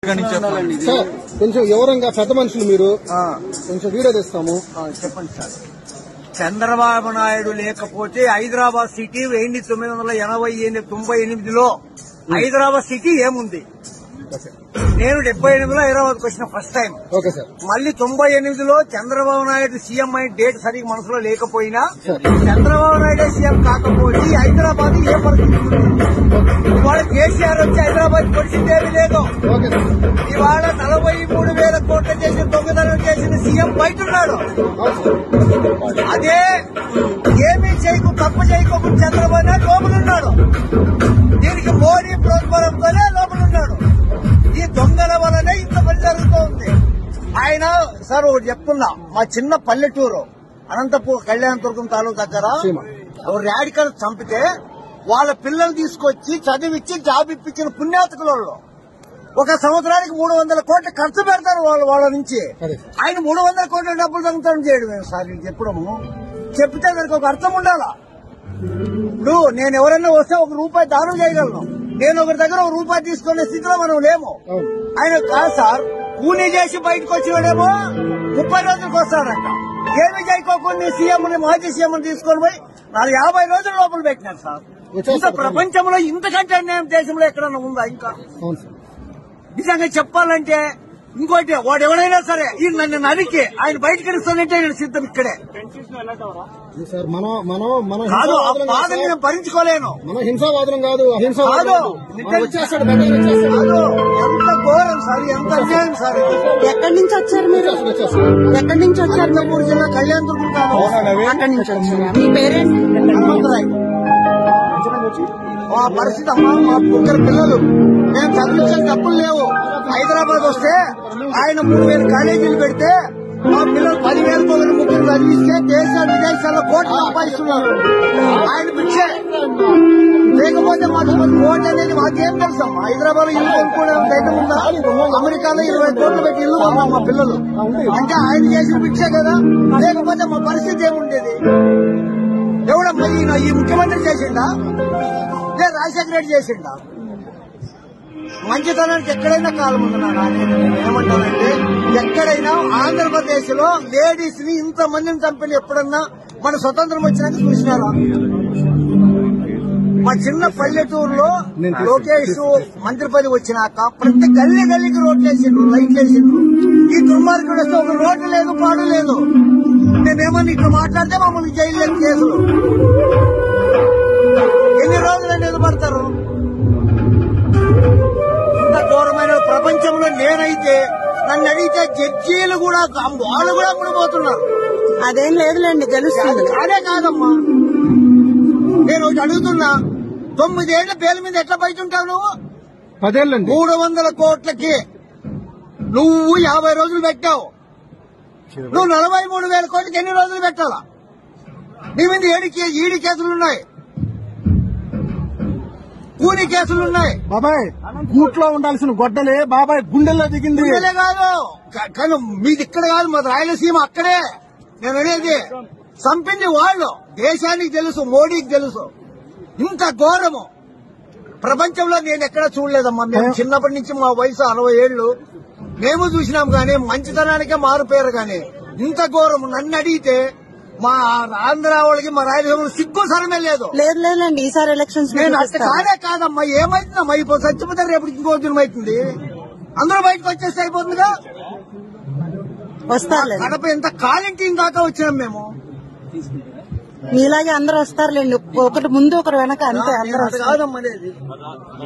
Sir కొంచెం వివరంగా పెద్ద మనుషులు మీరు కొంచెం వీడియో తెస్తాము. చెప్పండి సార్. చంద్రబాబు నాయుడు లేకపోతే హైదరాబాద్ సిటీ 1998లో హైదరాబాద్ సిటీ ఏముంది? నేను 78లో హైదరాబాద్కి వచ్చిన ఫస్ట్ టైం. మళ్ళీ 98లో చంద్రబాబు నాయుడు సీఎం అయిన డేట్ సరిగ్గా మనసులో లేకపోయినా చంద్రబాబు నాయుడు సీఎం కాకపోతే హైదరాబాద్ ఏ పరిస్థితి? ఇవాళ కేసీఆర్ వచ్చి హైదరాబాద్ పొడిచిందేమీ లేదు. ఇవాళ 43,000 కోట్లు చేసి దొంగతనం చేసిన సీఎం బయట ఉన్నాడు. అదే ఏమీ చేయకు తప్పు చేయకోకుండా చంద్రబాబు నాయుడు లోపలున్నాడు. దీనికి మోడీ ప్రోత్సాహంతోనే లోపలున్నాడు. ఈ దొంగల వల్లనే ఇంత పని జరుగుతూ ఉంది. ఆయన సార్ ఒకటి చెప్తున్నా, మా చిన్న పల్లెటూరు అనంతపూర్ కళ్యాణదుర్గం తాలూకు దగ్గర రాడికల్ చంపితే వాళ్ళ పిల్లలు తీసుకొచ్చి చదివిచ్చి జాబ్ ఇప్పించిన పుణ్యాతకులలో ఒక సంవత్సరానికి 300 కోట్లు ఖర్చు పెడతారు వాళ్ళ నుంచి. ఆయన 300 కోట్ల డబ్బులు దొంగతనం చేయడం సార్ చెప్పడము. చెప్తే దానికి ఒక అర్థం ఉండాలా? ఇప్పుడు నేను ఎవరైనా వస్తే ₹1 దానం చేయగలను. నేను ఒకరి దగ్గర ₹1 తీసుకునే స్థితిలో మనం లేము. ఆయన కాదు సార్, కూలీ చేసి బయటకు వచ్చినడేమో 30 రోజులకు వస్తాడంట. ఏమి చేయకోకుండా సీఎం మాజీ సీఎం తీసుకొని పోయి 50 రోజుల లోపల పెట్టినారు సార్. ఇంత ప్రపంచంలో ఇంతకంటే అన్యాయం దేశంలో ఎక్కడన్నా ఉందా? ఇంకా నిజంగా చెప్పాలంటే ఇంకోటి, వాడు ఎవడైనా సరే ఈ నన్ను నరికి ఆయన బయటకు ఇస్తానంటే నేను సిద్ధం. ఇక్కడే కాదు, ఆ బాధ నేను భరించుకోలేను. హింసావాదం కాదు, కాదు, ఎంత ఘోరం సార్, ఎంత అన్యాయం సార్. ఎక్కడి నుంచి వచ్చారు మీరు? ఎక్కడి నుంచి వచ్చారు? అనంతపూర్ జిల్లా కళ్యాణదుర్గం. అక్కడి నుంచి వచ్చారా? మీ పేరెంట్? హనుమంతరాయ్. ఆ పరిస్థితి అమ్మా, మా 3 పిల్లలు మేము చదివించిన తప్పులు లేవు. హైదరాబాద్ వస్తే ఆయన 3,000 కాలేజీలు పెడితే మా పిల్లలు 10,000 పొగలు ముగ్గురు చదివిస్తే దేశ విదేశాల్లో కోట్లు సంపాదిస్తున్నారు. ఆయన పిచ్చే లేకపోతే మాకు కోట్ అనేది మాకేం తెలుసు? హైదరాబాద్ లో ఇల్లు కొనుక్కునే ధైర్యం ఉందా? అమెరికాలో 20 కోట్లు పెట్టి ఇల్లు కొన్నాం మా పిల్లలు. అంటే ఆయన చేసిన పిచ్చే కదా. లేకపోతే మా పరిస్థితి ఏముండేది? ఎవడమ్మా ఈ ముఖ్యమంత్రి చేసిండా? లేదు రాజశేఖర రెడ్డి చేసిండా? మంచితనానికి ఎక్కడైనా కాలం ఉందన్నా. నేను ఏమంటానంటే, ఎక్కడైనా ఆంధ్రప్రదేశ్ లో లేడీస్ ని ఇంతమందిని చంపిన ఎప్పుడన్నా మన స్వతంత్రం వచ్చినాక చూసినారా? మా చిన్న పల్లెటూరులో లోకేష్ మంత్రి పదవి వచ్చినాక ప్రతి గల్లీకి రోడ్లు వేసిండ్రు, లైట్లు వేసిండ్రు. ఈ దుర్మార్గుడు వస్తే ఒక రోడ్డు లేదు, పాడు లేదు. మేమేమన్నా ఇట్లా మాట్లాడితే మమ్మల్ని జైలు కేసులు. ఎన్ని రోజులు నిలబడతారు? ఇంత ఘోరమైన ప్రపంచంలో నేనైతే నన్ను అడిగితే జడ్జీలు కూడా వాళ్ళు కూడా ముడిపోతున్నారు. అదేం లేదులేండి, గెలుస్తుంది. కాదే కాదమ్మా, నేను ఒకటి అడుగుతున్నా, 9 ఏళ్ల పేర్ల మీద ఎట్లా బయట ఉంటావు నువ్వు? 10 ఏళ్ళండి. 300 కోట్లకి నువ్వు 50 రోజులు పెట్టావు. నువ్వు 43,000 కోట్లకి ఎన్ని రోజులు పెట్టాలా? నీ మీద 7 కేసులున్నాయి, కూని కేసులున్నాయి. బాబాయ్ గూట్లో ఉండాల్సిన గొడ్డలే బాబాయ్ గుండెల్లో దిగింది. గుండెలే కాదు, కానీ మీది ఇక్కడ కాదు, మాది రాయలసీమ. అక్కడే నేను అనేది చంపింది వాళ్ళు. దేశానికి తెలుసు, మోడీకి తెలుసు. ఇంత ఘోరము ప్రపంచంలో నేను ఎక్కడా చూడలేదమ్మా. మేము చిన్నప్పటి నుంచి మా వయసు 60 ఏళ్లు మేము చూసినాం కానీ మంచితనానికే మారుపేరు. కానీ ఇంత ఘోరము నన్ను అడిగితే మా ఆంధ్ర వాళ్ళకి మా రాయలసీమ సిగ్గు సరమే లేదు. లేదులేండి, ఈసారి ఎలక్షన్స్ నేను అట్లా కాదే కాదమ్మా. ఏమైతుందమ్మా? ఇప్పుడు చచ్చిపోతే రేపు ఇంకో దినం అవుతుంది. అందరూ బయటకు వచ్చేస్తే అయిపోతుందిగా. వస్తారు కడప ఎంత కాలింటి దాకా వచ్చినాం మేము. మీలాగే అందరూ వస్తారులేండి, ఒకటి ముందు ఒకరు వెనక, అంతే. అందరూ కాదమ్మా అనేది.